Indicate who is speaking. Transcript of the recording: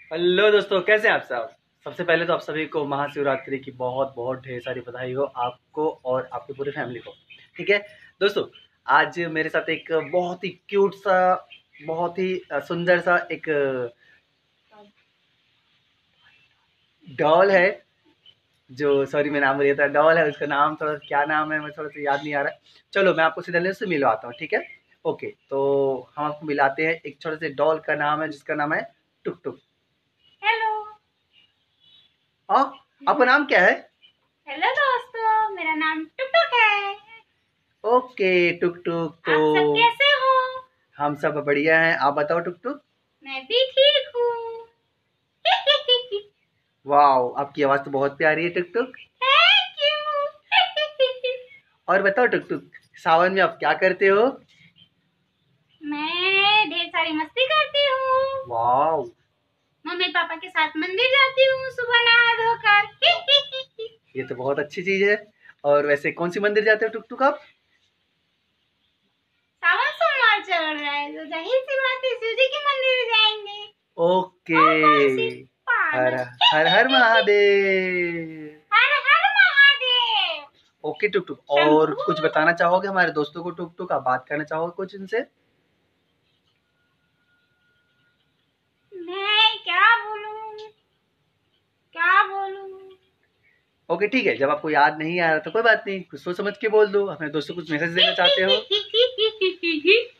Speaker 1: Hello दोस्तों, कैसे हैं आप सब। सबसे पहले तो आप सभी को महाशिवरात्रि की बहुत बहुत ढेर सारी बधाई हो, आपको और आपकी पूरी फैमिली को। ठीक है दोस्तों, आज मेरे साथ एक बहुत ही क्यूट सा, बहुत ही सुंदर सा एक डॉल है। जो सॉरी मैं नाम बोल था, डॉल है, उसका नाम थोड़ा क्या नाम है, मुझे थोड़ा सा याद नहीं आ रहा है। चलो मैं आपको सीधा से मिलवाता हूँ, ठीक है। ओके, तो हम आपको मिलाते हैं। एक छोटे से डॉल का नाम है जिसका नाम है टुक टुक।
Speaker 2: हेलो।
Speaker 1: हाँ, आपका नाम क्या है?
Speaker 2: हेलो दोस्तों, मेरा नाम टुकटुक है।
Speaker 1: ओके टुक टुक। तो
Speaker 2: आप सब कैसे हो?
Speaker 1: हम सब बढ़िया हैं, आप बताओ टुक टुक।
Speaker 2: मैं भी ठीक हूँ।
Speaker 1: वाओ, आपकी आवाज तो बहुत प्यारी है टुक टुक।
Speaker 2: Thank you.
Speaker 1: और बताओ टुक टुक, सावन में आप क्या करते हो?
Speaker 2: मैं ढेर सारी मस्ती करती हूँ।
Speaker 1: वाओ,
Speaker 2: मम्मी पापा के साथ मंदिर जाती हूँ सुबह नहा धोकर।
Speaker 1: ये तो बहुत अच्छी चीज है। और वैसे कौन सी मंदिर जाते हो टुक टुक आप?
Speaker 2: सावन सोमवार चल रहा है तो जाहिर सी बात है शिव जी के मंदिर जाएंगे।
Speaker 1: ओके।
Speaker 2: और कौन सी
Speaker 1: हर
Speaker 2: पागल।
Speaker 1: हर हर महादेव।
Speaker 2: हर हर महादेव।
Speaker 1: ओके टुक टुक, और
Speaker 2: शंभू।
Speaker 1: कुछ बताना चाहोगे हमारे दोस्तों को टुक टुक? आप बात करना चाहोगे कुछ इनसे?
Speaker 2: मैं क्या बोलूँ, क्या बोलूँ।
Speaker 1: ओके ठीक है, जब आपको याद नहीं आ रहा तो कोई बात नहीं, कुछ सोच समझ के बोल दो। अपने दोस्तों को कुछ मैसेज देना चाहते हो?